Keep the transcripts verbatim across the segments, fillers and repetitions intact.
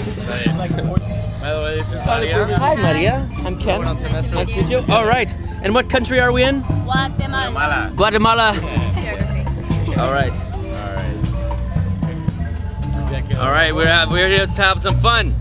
By the way, this is Maria. Hi, Maria. I'm Ken. Nice to meet you. All right. And what country are we in? Guatemala. Guatemala. Geography. All right. All right. We're have, we're here to have some fun.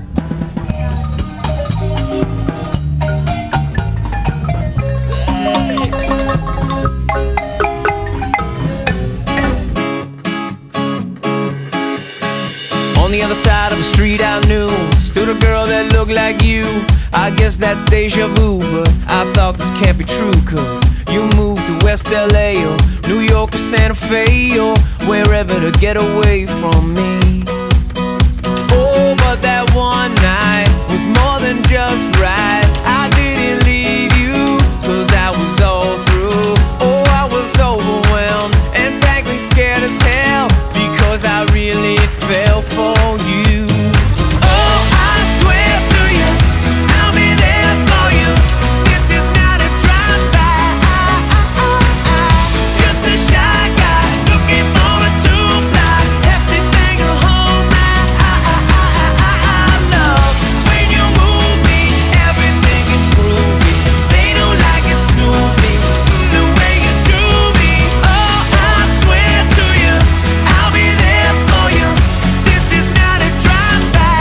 On the other side of the street I knew stood a girl that looked like you. I guess that's deja vu, but I thought this can't be true, cause you moved to West L A or New York or Santa Fe or wherever to get away from me. Oh, but that one night was more than just right. I didn't leave you, cause I was all through. Oh, I was overwhelmed and frankly scared as hell, because I really fell for you. Oh, I swear to you, I'll be there for you. This is not a drive-by, just a shy guy looking for a two-ply, hefty thing to hold my love. When you move me, everything is groovy. They don't like it, sue me the way you do me. Oh, I swear to you, I'll be there for you. This is not a drive-by.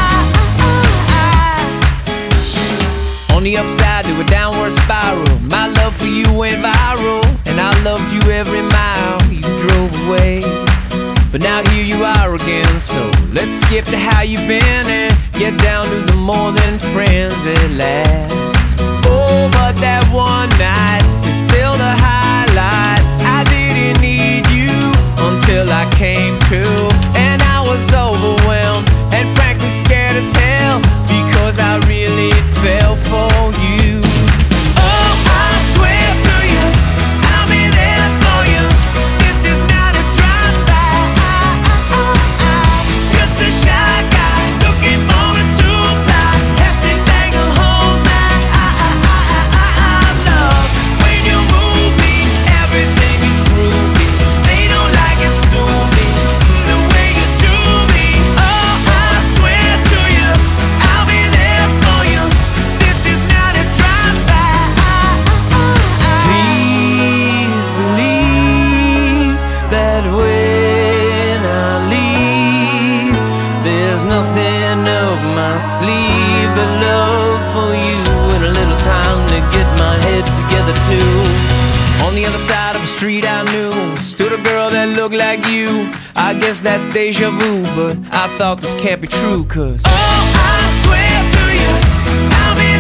On the upside to a downward spiral, my love for you went viral, and I loved you every mile you drove away. But now here you are again, so let's skip to how you've been and get down to the more than friends at last. Oh, but that one night is still the highlight. I didn't need you until I came to, and I was overwhelmed and frankly scared as hell, because I really fell for you. Oh, I swear to you, I'll be there for you. This is not a drive-by, just a shy guy looking for a two-ply, hefty thing to hold my love. When you move me, everything is groovy. They don't like it, sue me the way you do me. Oh, I swear to you, I'll be there for you. This is not a drive-by. Please believe that when I leave, there's nothing up my sleeve but love for you, and a little time to get my head together too. On the other side of the street I knew stood a girl that looked like you. I guess that's deja vu, but I thought this can't be true, cause oh, I swear to you, I'll be